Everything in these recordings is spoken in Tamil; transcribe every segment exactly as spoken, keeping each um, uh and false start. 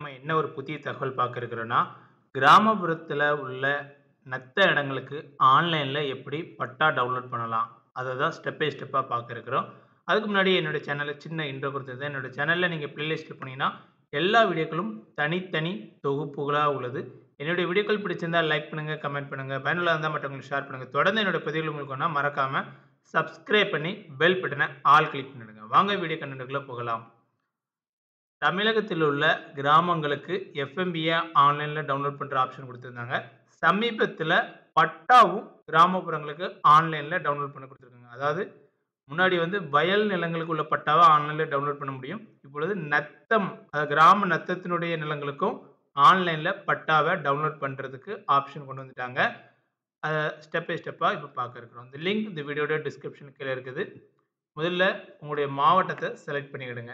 நம்ம என்ன ஒரு புதிய தகவல் பார்க்க இருக்கிறோம்னா, கிராமப்புறத்தில உள்ள நத்த இடங்களுக்கு ஆன்லைன்ல எப்படி பட்டா டவுன்லோட் பண்ணலாம்? அத தான் ஸ்டெப் பை ஸ்டெப்பா பார்க்க இருக்கிறோம். அதுக்கு முன்னாடி என்னோட சேனல்ல சின்ன இன்ட்ரோ குடுத்துருந்தேன். என்னோட சேனல்ல நீங்க பிளேலிஸ்ட்ல போனீங்கன்னா, எல்லா வீடியோக்களும் தனித்தனி தொகுப்புகளா உள்ளது. என்னுடைய வீடியோக்கள் பிடிச்சிருந்தா லைக் பண்ணுங்க, கமெண்ட் பண்ணுங்க. பயனுள்ளதா இருந்தா மற்றவங்களுக்கு ஷேர் பண்ணுங்க. தொடர்ந்து என்னோட பதிவுகள் உங்களுக்கு வேணும்னா மறக்காம சப்ஸ்கிரைப் பண்ணி பெல் பட்டன ஆல் கிளிக் பண்ணிடுங்க. வாங்க வீடியோ கன்டென்ட்க்குள்ள போகலாம். தமிழகத்தில் உள்ள கிராமங்களுக்கு எஃப்எம்பிய ஆன்லைன்ல டவுன்லோட் பண்ற ஆப்ஷன் குடுத்திருந்தாங்க. சமீபத்தில பட்டாவும் கிராமப்புறங்களுக்கு ஆன்லைன்ல டவுன்லோட் பண்ண குடுத்திருக்காங்க. அதாவது முன்னாடி வந்து வயல் நிலங்களுக்கு உள்ள பட்டாவ ஆன்லைன்ல டவுன்லோட் பண்ண முடியும். இப்பொழுது நத்தம் அதாவது கிராம நத்தத்தினுடைய நிலங்களுக்கும் ஆன்லைன்ல பட்டாவ டவுன்லோட் பண்றதுக்கு ஆப்ஷன் கொண்டு வந்துட்டாங்க. அத ஸ்டெப் பை ஸ்டெப்பா இப்ப பார்க்க இருக்கிறோம். இந்த லிங்க் இந்த வீடியோட டிஸ்கிரிப்ஷன் கீழ இருக்குது. முதல்ல உங்களுடைய மாவட்டத்த செலக்ட் பண்ணிக்கிடுங்க.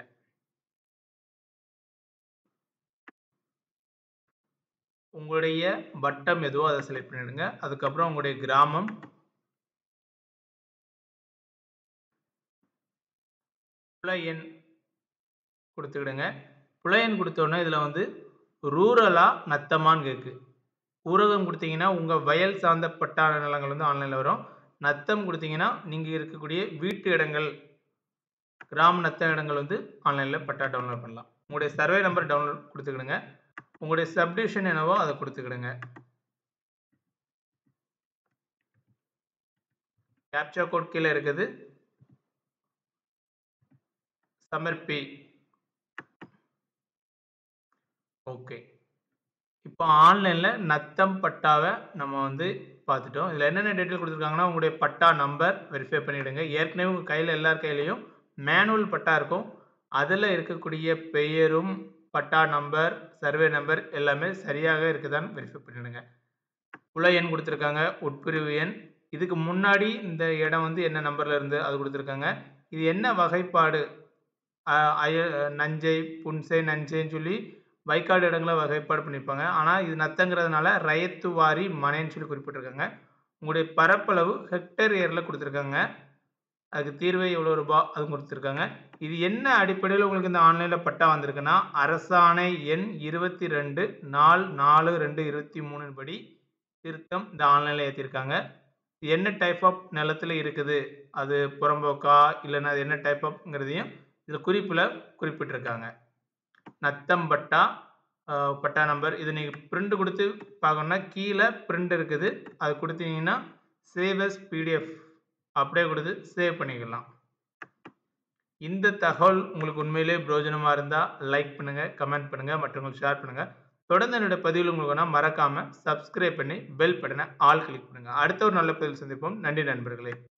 உங்களுடைய வட்டம் எதுவோ அத செலக்ட் பண்ணிடுங்க. அதுக்கப்புறம் உங்களுடைய கிராமம். புல எண் குடுத்துக்கிடுங்க. புல எண் குடுத்த உடனே இதுல வந்து ரூரலா, நத்தமான்னு கேக்கு. ஊரகம் குடுத்தீங்கன்னா, உங்க வயல் சார்ந்த பட்டா நிலங்கள் வந்து ஆன்லைன்ல வரும். நத்தம் குடுத்தீங்கன்னா, நீங்க இருக்கக்கூடிய வீட்டு இடங்கள், கிராம நத்த இடங்கள் வந்து ஆன்லைன்ல பட்டா டவுன்லோட் பண்ணலாம். உங்களுடைய சர்வே நம்பர் டவுன்லோட் குடுத்துக்கிடுங்க. உங்களுடைய சப்டிவிஷன் என்னவோ அத குடுத்துக்கிடுங்க. கேப்சா கோட் கீழ இருக்குது. சமர்ப்பி. ஓகே. இப்போ ஆன்லைன்ல நத்தம் பட்டாவ நம்ம வந்து பார்த்துட்டோம். இதுல என்னென்ன டீட்டெயில் குடுத்துருக்காங்கன்னா, உங்களுடைய பட்டா நம்பர் வெரிஃபை பண்ணிடுங்க. ஏற்கனவே உங்க கையில எல்லார் கையிலயும் மேனுவல் பட்டா இருக்கும். அதுல இருக்கக்கூடிய பெயரும், பட்டா நம்பர், சர்வே நம்பர் எல்லாமே சரியாக இருக்குதான்னு வெரிஃபை பண்ணிடுங்க. புல எண் குடுத்துருக்காங்க, உட்பிரிவு எண். இதுக்கு முன்னாடி இந்த இடம் வந்து என்ன நம்பர்ல இருந்து அது குடுத்துருக்காங்க. இது என்ன வகைப்பாடு? அ அய நஞ்சை, புன்சை, நஞ்சைன்னு சொல்லி வயக்காடு இடங்கள வகைப்பாடு பண்ணியிருப்பாங்க. ஆனா இது நத்தங்கிறதுனால ரயத்துவாரி மனைன்னு சொல்லி குறிப்பிட்டிருக்காங்க. உங்களுடைய பரப்பளவு ஹெக்டேர் ஏர்ல குடுத்துருக்காங்க. அதுக்கு தீர்வை எவ்வளோ ரூபா? அதுவும் குடுத்துருக்காங்க. இது என்ன அடிப்படையில உங்களுக்கு இந்த ஆன்லைன்ல பட்டா வந்திருக்குன்னா, அரசாணை எண் இருபத்தி இரண்டு நாள் நாலு ரெண்டு இருபத்தி மூன்று படி திருத்தம் இந்த ஆன்லைன்ல ஏத்தியிருக்காங்க. என்ன டைப் ஆஃப் நிலத்தில இருக்குது? அது புறம்போக்கா? இல்லன்னா அது என்ன டைப் ஆஃப்ங்கிறதையும் இதுல குறிப்புல குறிப்பிட்டிருக்காங்க. நத்தம் பட்டா, அ பட்டா நம்பர். இத நீங்க பிரிண்ட் குடுத்து பார்க்கணும்னா, கீழ பிரிண்ட் இருக்குது. அது குடுத்தீங்கன்னா, சேவ் அஸ் பிடிஎஃப் அப்படியே குடுத்து சேவ் பண்ணிக்கலாம். இந்த தகவல் உங்களுக்கு உண்மையிலேயே பிரயோஜனமா இருந்தா லைக் பண்ணுங்க, கமெண்ட் பண்ணுங்க, மற்றவங்களுக்கு ஷேர் பண்ணுங்க. தொடர்ந்து என்னோட பதிவுகள் உங்களுக்கு வேணும்னா மறக்காம சப்ஸ்கிரைப் பண்ணி பெல் பட்டன ஆல் கிளிக் பண்ணுங்க. அடுத்த ஒரு நல்ல பதிவில் சந்திப்போம். நன்றி நண்பர்களே!